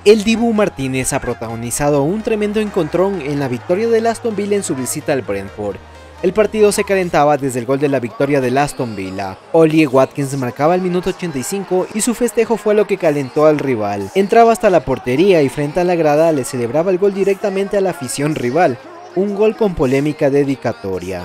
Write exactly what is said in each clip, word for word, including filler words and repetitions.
El Dibu Martínez ha protagonizado un tremendo encontrón en la victoria del Aston Villa en su visita al Brentford. El partido se calentaba desde el gol de la victoria del Aston Villa. Ollie Watkins marcaba el minuto ochenta y cinco y su festejo fue lo que calentó al rival. Entraba hasta la portería y frente a la grada le celebraba el gol directamente a la afición rival, un gol con polémica dedicatoria.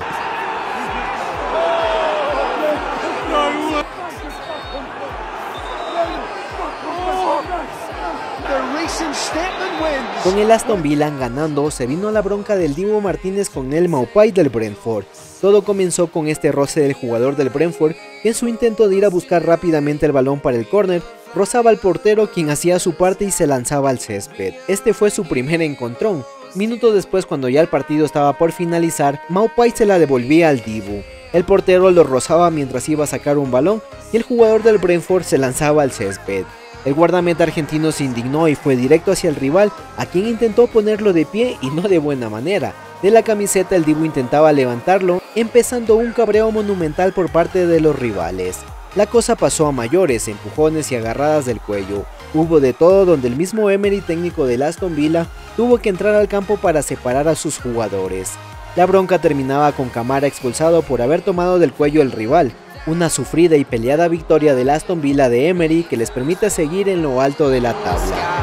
Con el Aston Villa ganando, se vino la bronca del Dibu Martínez con el Maupay del Brentford. Todo comenzó con este roce del jugador del Brentford, que en su intento de ir a buscar rápidamente el balón para el córner, rozaba al portero, quien hacía su parte y se lanzaba al césped. Este fue su primer encontrón. Minutos después, cuando ya el partido estaba por finalizar, Maupay se la devolvía al Dibu. El portero lo rozaba mientras iba a sacar un balón y el jugador del Brentford se lanzaba al césped. El guardameta argentino se indignó y fue directo hacia el rival, a quien intentó ponerlo de pie y no de buena manera. De la camiseta el Dibu intentaba levantarlo, empezando un cabreo monumental por parte de los rivales. La cosa pasó a mayores, empujones y agarradas del cuello. Hubo de todo, donde el mismo Emery, técnico del Aston Villa, tuvo que entrar al campo para separar a sus jugadores. La bronca terminaba con Camara expulsado por haber tomado del cuello al rival. Una sufrida y peleada victoria del Aston Villa de Emery que les permite seguir en lo alto de la tabla.